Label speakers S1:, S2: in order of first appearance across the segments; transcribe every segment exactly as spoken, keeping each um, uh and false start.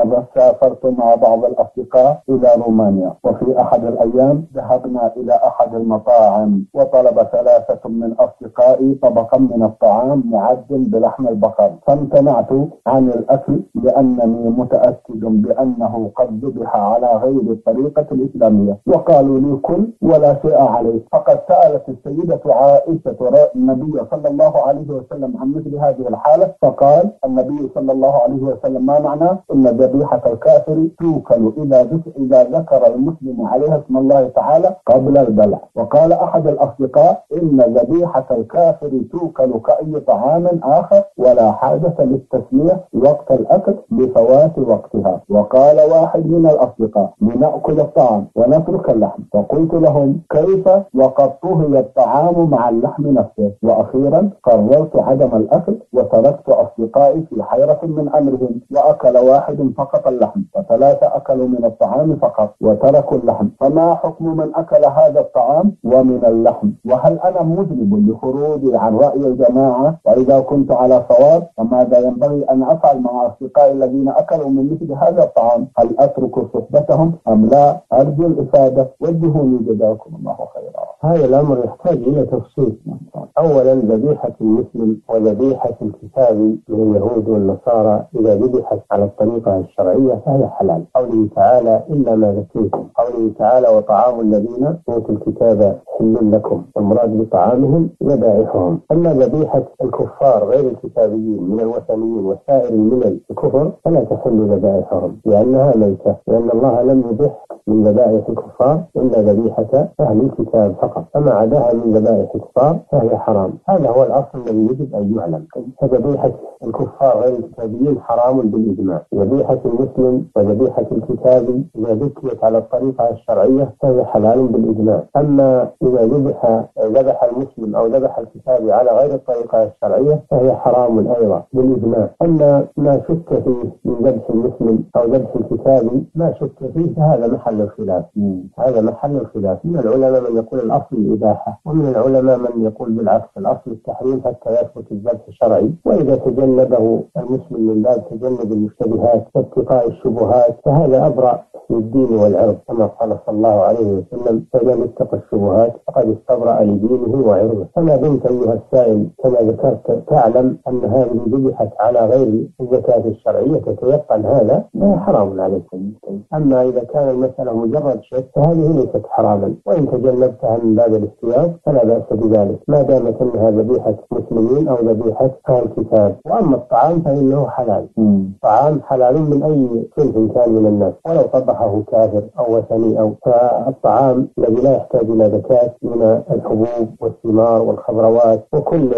S1: لحظة سافرت مع بعض الأصدقاء إلى رومانيا، وفي أحد الأيام ذهبنا إلى أحد المطاعم وطلب ثلاثة من أصدقائي طبقا من الطعام معد بلحم البقر، فامتنعت عن الأكل لأنني متأكد بأنه قد ذبح على غير الطريقة الإسلامية، وقالوا لي كل ولا شيء عليك. فقد سألت السيدة عائشة النبي صلى الله عليه وسلم عن مثل هذه الحالة، فقال النبي صلى الله عليه وسلم: ما معنى إن ذبيحة الكافر توكل إذا إذا ذكر المسلم عليها اسم الله تعالى قبل البلع. وقال أحد الأصدقاء: إن ذبيحة الكافر توكل كأي طعام آخر ولا حاجة للتسمية وقت الأكل لفوات وقتها. وقال واحد من الأصدقاء: لنأكل الطعام ونترك اللحم. فقلت لهم: كيف وقد طهي الطعام مع اللحم نفسه؟ وأخيرا قررت عدم الأكل وتركت أصدقائي في حيرة من أمرهم، وأكل واحد فقط اللحم وثلاثة أكلوا من الطعام فقط وتركوا اللحم. فما حكم من أكل هذا الطعام ومن اللحم؟ وهل أنا مذنب لخروجي عن رأي الجماعة؟ وإذا كنت على صواب فماذا ينبغي أن أفعل مع أصدقائي الذين أكلوا من مثل هذا الطعام؟ هل أترك صحبتهم أم لا؟ أرجو الإفادة، وجهوني جزاكم الله خيرا.
S2: هذا الأمر يحتاج إلى تفصيل. أولا، ذبيحة المسلم وذبيحة الكتاب من اليهود والنصارى إذا ذبحت على الطريقة الشرعية فهي حلال. قوله تعالى: إلا ما ذكيتم. قوله تعالى: وطعام الذين أوتوا الكتاب حل لكم. والمراد بطعامهم ذبائحهم. أما ذبيحة الكفار غير الكتابيين من الوثنيين وسائر الملل الكفر فلا تحل ذبائحهم لأنها ميتة، لأن الله لم يبح من ذبائح الكفار إلا ذبيحة أهل الكتاب فقط، فما عداها من ذبائح الكفار فهي حرام. هذا هو الأصل الذي يجب أن يعلم. فذبيحة الكفار غير الكتابيين حرام بالإجماع. ذبيحة المسلم وذبيحة الكتاب إذا ذكيت على الطريقة الشرعية فهي حلال بالإجماع. أما إذا ذبح ذبح المسلم أو ذبح الكتاب على غير الطريقة الشرعية فهي حرام أيضا بالإجماع. أما ما شك فيه من ذبح المسلم أو ذبح الكتاب ما شك فيه فهذا محل الخلاف. هذا محل الخلاف. من العلماء من يقول الأصل الإباحة، ومن العلماء من يقول بالعكس الأصل التحريم حتى يثبت الذبح الشرعي. وإذا تجنبه المسلم من باب تجنب المشتبهات واتقاء الشبهات فهذا أبرأ للدين والعرض، كما قال صلى الله عليه وسلم: فمن اتقى الشبهات فقد استبرأ لدينه وعرضه. فما دمت أيها السائل كما ذكرت تعلم أن هذه ذبحت على غير الزكاة الشرعية تتيقن هذا لا حرام عليك. أما إذا كان المسألة مجرد شك فهذه ليست حراما، وإن تجنبتها من باب الاحتياط فلا بأس بذلك ما دامت أنها ذبيحة مسلمين أو ذبيحة أهل الكتاب. وأما الطعام فإنه حلال. طعام حلال من أي صنف كان من الناس ولو طبخه كافر أو وثني. أو فالطعام الذي لا يحتاج إلى زكاة من الحبوب والثمار والخضروات وكل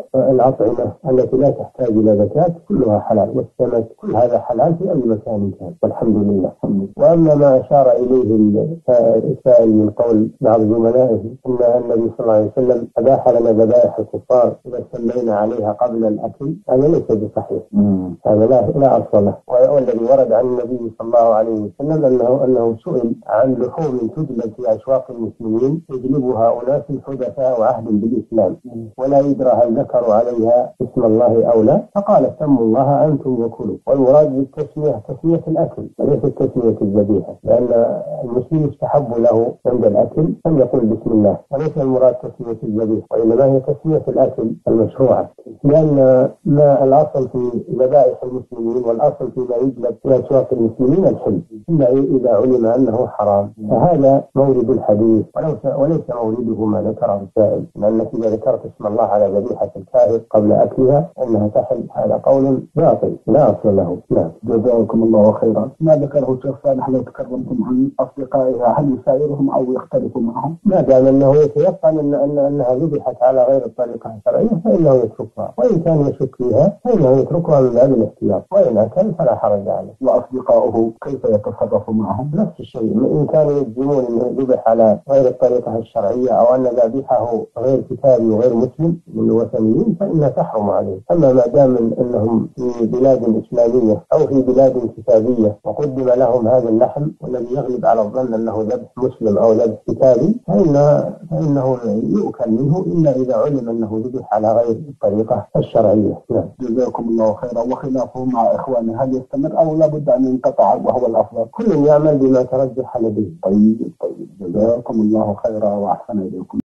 S2: الأطعمة التي لا تحتاج إلى زكاة كلها حلال، والسمك كل هذا حلال في أي مكان كان والحمد لله. وأما ما أشار إليه السائل من قول بعض زملائه أن النبي صلى الله عليه وسلم أباح لنا ذبائح الكفار إذا سمينا عليها قبل الأكل، هذا ليس بصحيح. هذا لا لا أصل له. والذي ورد عن النبي صلى الله عليه وسلم أنه أنه سئل عن لحوم تجلب في أسواق المسلمين يجلبها أناس حدثاء عهد بالإسلام ولا يدرى هل ذكروا عليها اسم الله أو لا، فقال: سموا الله أنتم وكلوا. والمراد بالتسمية تسمية الأكل وليس تسمية الذبيحة، لأن المسلم يستحب له عند الأكل أن يقول بسم الله، وليس المراد تسمية الذبيحة، وإنما هي تسمية الأكل المشروعة. لأن ما الأصل في ذبائح المسلمين والأصل فيما يجلب في أسواق المسلمين الحل إلا إذا علم أنه حرام. فهذا مورد الحديث وليس مورده ما ذكره السائل، لأنك إذا ذكرت اسم الله على ذبيحة الكافر قبل أكلها أنها تحل، هذا قول باطل لا أصل له. نعم،
S1: جزاكم الله خيرا. ما ذكره الشيخ صالح لو تكرمتم عن أصدقائها هل يسائرهم أو يختلفوا معهم؟
S2: ما دام أنه يتيقن أن أن أنها ذبحت على غير الطريقة الشرعية فإنه يتركها، وإن كان يشك فيها فإنه يتركها من باب الاحتياط، وإن أكل فلا حرج عليه.
S1: وأصدقائه كيف يتصرفون؟ يتصرفوا معهم؟
S2: نفس الشيء، إن كانوا يجزمون أنه ذبح على غير الطريقة الشرعية أو أن ذبيحه غير كتابي وغير مسلم من الوثنيين فإنها تحرم عليه. أما ما دام أنهم في بلاد إسلامية أو في بلاد كتابية وقدم لهم هذا اللحم والذي يغلب على الظن أنه ذبح مسلم أو ذبح كتابي فإنه, فإنه يؤكل منه إلا إذا علم أنه ذبح على غير الطريقة الشرعية. نعم.
S1: جزاكم الله خيرا. وخلافه مع إخوانه هل يستمر أو لابد أن ينقطع وهو الأفضل؟
S2: كل يعمل بما ترجح لديه.
S1: طيب طيب جزاكم الله خيرا وأحسن إليكم.